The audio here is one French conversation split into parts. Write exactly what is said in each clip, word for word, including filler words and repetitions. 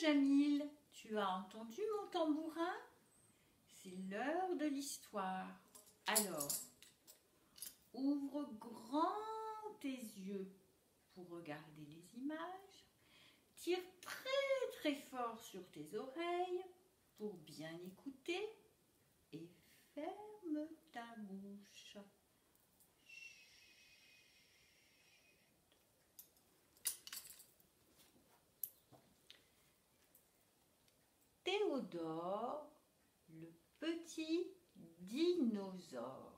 Jamil, tu as entendu mon tambourin? C'est l'heure de l'histoire. Alors, ouvre grand tes yeux pour regarder les images. Tire très très fort sur tes oreilles pour bien écouter et ferme ta bouche. Théodore, le petit dinosaure.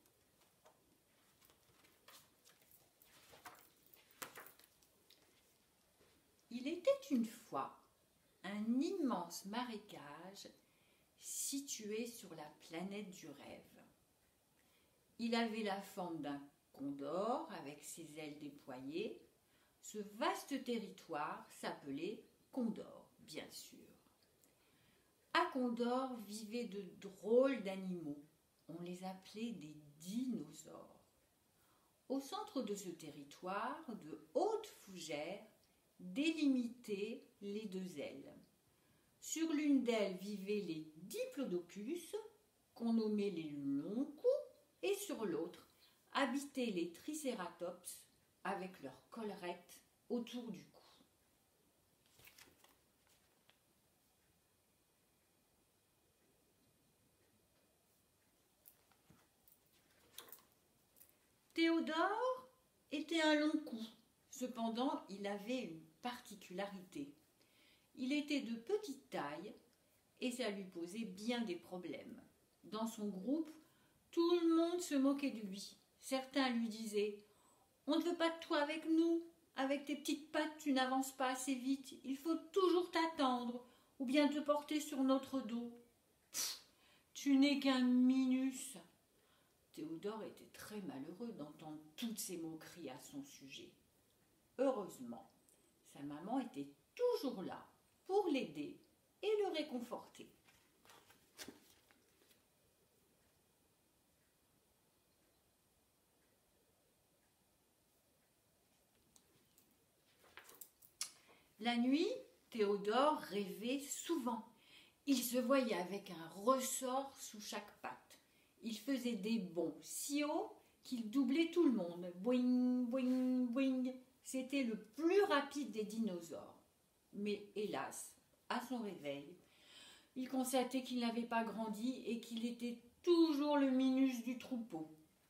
Il était une fois un immense marécage situé sur la planète du rêve. Il avait la forme d'un condor avec ses ailes déployées. Ce vaste territoire s'appelait Condor, bien sûr. À Condor vivaient de drôles d'animaux. On les appelait des dinosaures. Au centre de ce territoire, de hautes fougères délimitaient les deux ailes. Sur l'une d'elles vivaient les diplodocus, qu'on nommait les longs coups, et sur l'autre habitaient les tricératops avec leurs collerettes autour du cou. Théodore était un long cou. Cependant, il avait une particularité. Il était de petite taille et ça lui posait bien des problèmes. Dans son groupe, tout le monde se moquait de lui. Certains lui disaient « On ne veut pas de toi avec nous. Avec tes petites pattes, tu n'avances pas assez vite. Il faut toujours t'attendre ou bien te porter sur notre dos. Pff, tu n'es qu'un minus. » Théodore était très malheureux d'entendre toutes ces moqueries à son sujet. Heureusement, sa maman était toujours là pour l'aider et le réconforter. La nuit, Théodore rêvait souvent. Il se voyait avec un ressort sous chaque patte. Il faisait des bonds si hauts qu'il doublait tout le monde. Boing, boing, boing. C'était le plus rapide des dinosaures. Mais hélas, à son réveil, il constatait qu'il n'avait pas grandi et qu'il était toujours le minus du troupeau.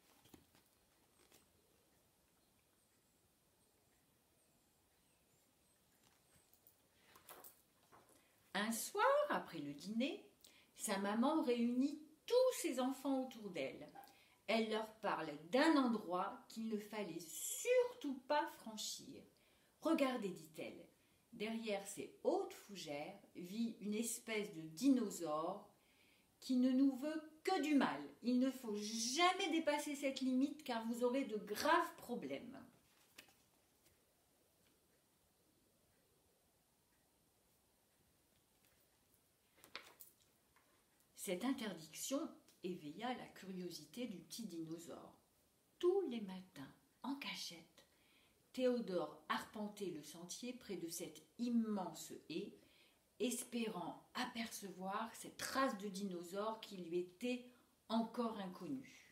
Un soir, après le dîner, sa maman réunit tous ses enfants autour d'elle. Elle leur parle d'un endroit qu'il ne fallait surtout pas franchir. « Regardez, dit-elle, derrière ces hautes fougères vit une espèce de dinosaure qui ne nous veut que du mal. Il ne faut jamais dépasser cette limite car vous aurez de graves problèmes. » Cette interdiction éveilla la curiosité du petit dinosaure. Tous les matins, en cachette, Théodore arpentait le sentier près de cette immense haie, espérant apercevoir cette race de dinosaures qui lui était encore inconnue.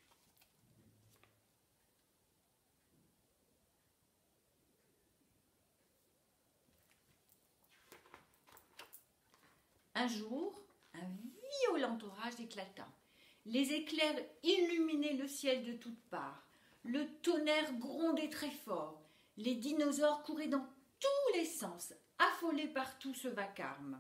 Un jour, un violent orage éclata. Les éclairs illuminaient le ciel de toutes parts. Le tonnerre grondait très fort. Les dinosaures couraient dans tous les sens, affolés par tout ce vacarme.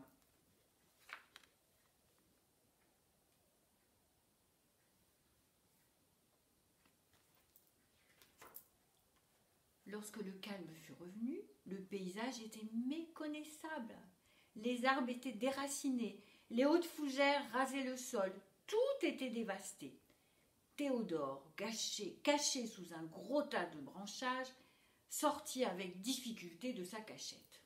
Lorsque le calme fut revenu, le paysage était méconnaissable. Les arbres étaient déracinés, les hautes fougères rasaient le sol, tout était dévasté. Théodore, caché, caché sous un gros tas de branchages, sortit avec difficulté de sa cachette.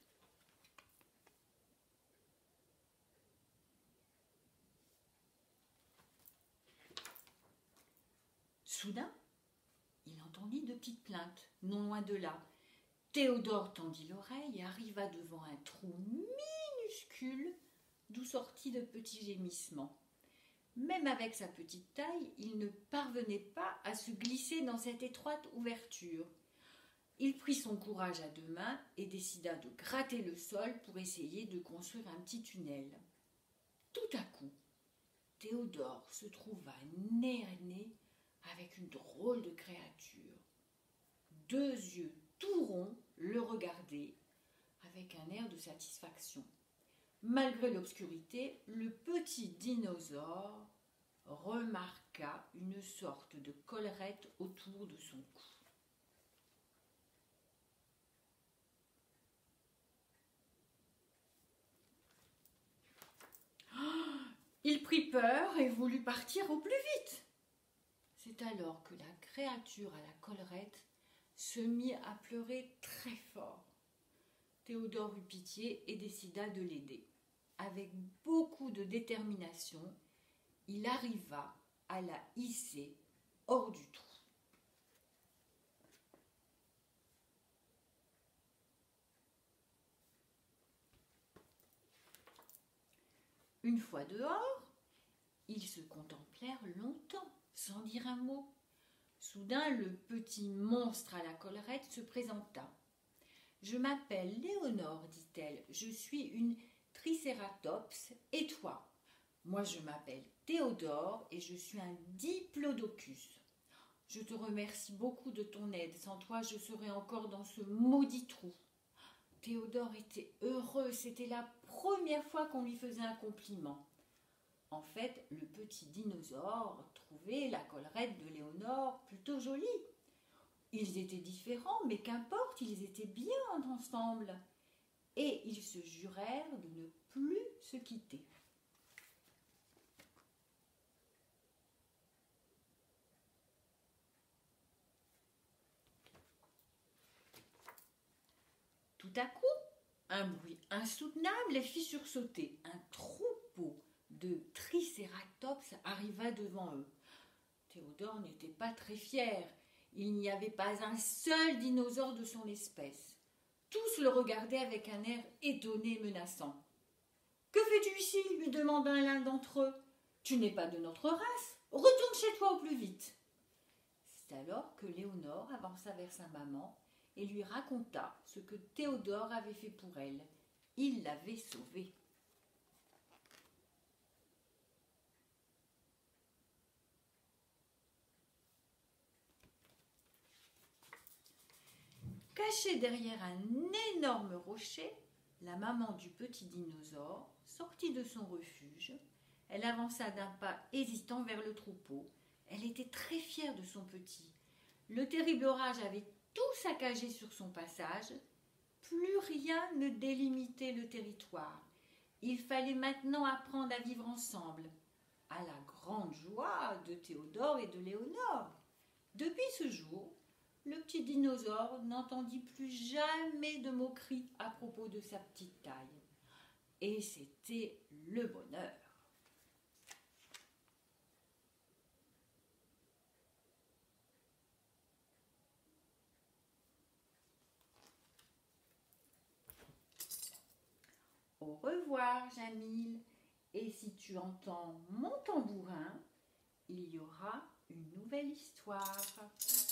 Soudain, il entendit de petites plaintes, non loin de là. Théodore tendit l'oreille et arriva devant un trou minuscule minuscule, d'où sortit de petits gémissements. Même avec sa petite taille, il ne parvenait pas à se glisser dans cette étroite ouverture. Il prit son courage à deux mains et décida de gratter le sol pour essayer de construire un petit tunnel. Tout à coup, Théodore se trouva nez à nez avec une drôle de créature. Deux yeux tout ronds le regardaient avec un air de satisfaction. Malgré l'obscurité, le petit dinosaure remarqua une sorte de collerette autour de son cou. Il prit peur et voulut partir au plus vite. C'est alors que la créature à la collerette se mit à pleurer très fort. Théodore eut pitié et décida de l'aider. Avec beaucoup de détermination, il arriva à la hisser hors du trou. Une fois dehors, ils se contemplèrent longtemps, sans dire un mot. Soudain, le petit monstre à la collerette se présenta. « Je m'appelle Léonore, dit-elle. Je suis une Tricératops. Et toi ? Moi, je m'appelle Théodore et je suis un Diplodocus. Je te remercie beaucoup de ton aide. Sans toi, je serais encore dans ce maudit trou. » Théodore était heureux. C'était la première fois qu'on lui faisait un compliment. En fait, le petit dinosaure trouvait la collerette de Léonore plutôt jolie. Ils étaient différents, mais qu'importe, ils étaient bien ensemble. Et ils se jurèrent de ne plus se quitter. Tout à coup, un bruit insoutenable les fit sursauter. Un troupeau de Tricératops arriva devant eux. Théodore n'était pas très fier. Il n'y avait pas un seul dinosaure de son espèce. Tous le regardaient avec un air étonné et menaçant. « Que fais-tu ici ?» lui demanda l'un d'entre eux. « Tu n'es pas de notre race. Retourne chez toi au plus vite. » C'est alors que Léonore avança vers sa maman et lui raconta ce que Théodore avait fait pour elle. Il l'avait sauvée. Cachée derrière un énorme rocher, la maman du petit dinosaure sortit de son refuge. Elle avança d'un pas hésitant vers le troupeau. Elle était très fière de son petit. Le terrible orage avait tout saccagé sur son passage. Plus rien ne délimitait le territoire. Il fallait maintenant apprendre à vivre ensemble, à la grande joie de Théodore et de Léonore. Depuis ce jour, le petit dinosaure n'entendit plus jamais de moqueries à propos de sa petite taille. Et c'était le bonheur. Au revoir, Jamil. Et si tu entends mon tambourin, il y aura une nouvelle histoire.